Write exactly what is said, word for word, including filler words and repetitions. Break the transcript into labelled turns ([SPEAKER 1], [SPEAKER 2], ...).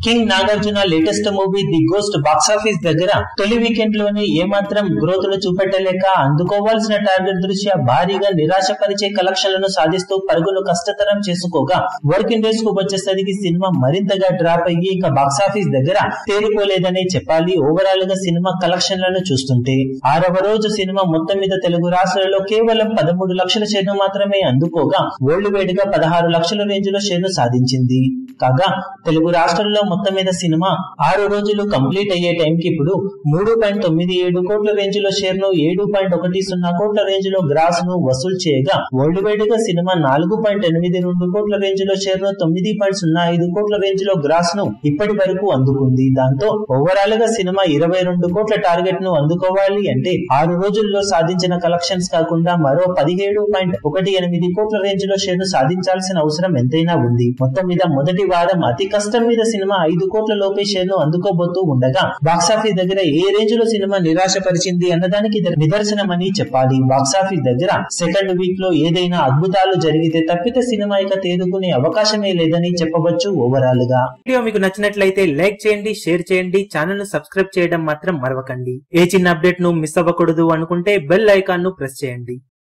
[SPEAKER 1] King Nagarjuna latest movie the ghost box office దగ్గర తొలి weekend లోనే ఏమాత్రం గ్రోత్ ను చూపెట్టలేక అందుకోవాల్సిన టార్గెట్ దృష్ట్యా భారీగా నిరాశపరిచే కలెక్షన్లను సాధిస్తూ పరుగును కష్టతరం చేసుకోగా వర్కింగ్ డేస్ కు వచ్చేసరికి సినిమా మరింతగా డ్రాప్ అయ్యి ఇక బాక్సాఫీస్ దగ్గర తేరుకోలేదనే చెప్పాలి. ఓవరాల్ గా సినిమా కలెక్షన్లను చూస్తుంటే ఆరవ రోజు సినిమా మొత్తం మీద తెలుగు రాష్ట్రాలలో కేవలం పదమూడు లక్షల షేర్ను మాత్రమే అందుకోగా వరల్డ్ వైడ్ గా పదహారు లక్షల రేంజ్ లో షేర్ను సాధించింది. కాగా తెలుగు రాష్ట్రాల్లో మొత్తం మీద సినిమా ఆరు రోజులు కంప్లీట్ అయ్యే టైంకి ఇప్పుడు మూడు పాయింట్ తొమ్మిది ఏడు కోట్ల రేంజ్ లో షేర్ ను ఏడు పాయింట్ ఒకటి సున్నా కోట్ల రేంజ్ లో గ్రాస్ ను వసూలు చేయగా వరల్డ్ వైడ్ గా సినిమా నాలుగు పాయింట్ ఎనిమిది రెండు కోట్ల రేంజ్ లో షేర్ ను తొమ్మిది పాయింట్ సున్నా ఐదు కోట్ల రేంజ్ లో గ్రాస్ ను ఇప్పటి వరకు అందుకుంది. దాంతో ఓవరాల్ గా సినిమా ఇరవై రెండు కోట్ల టార్గెట్ ను అందుకోవాలి అంటే ఆరు రోజుల్లో సాధించిన కలెక్షన్స్ కాకుండా మరో పదిహేడు పాయింట్ ఒకటి ఎనిమిది కోట్ల రేంజ్ లో షేర్ ను సాధించాల్సిన అవసరం ఎంతైనా ఉంది. మొత్తం మీద మొదటి వారం అతి కష్టం మీద సినిమా ఐదు కోట్ల లోపే షేర్ ను అందుకోబోతూ ఉండగా బాక్సాఫీస్ దగ్గర ఏ రేంజ్ లో సినిమా నిరాశపరిచింది అన్నదానికి నిదర్శనమని చెప్పాలి. బాక్సాఫీస్ దగ్గర సెకండ్ వీక్ లో ఏదైనా అద్భుతాలు జరిగితే తప్పితే సినిమా ఇక తేరుకునే అవకాశమే లేదని చెప్పవచ్చు. ఓవరాల్ గా వీడియో మీకు నచ్చినట్లయితే లైక్ చేయండి, షేర్ చేయండి, ఛానల్ ను సబ్స్క్రైబ్ చేయడం మాత్రం మరవకండి. ఏ చిన్న అప్డేట్ ను మిస్ అవ్వకూడదు అనుకుంటే బెల్ ఐకాన్ ను ప్రెస్ చేయండి.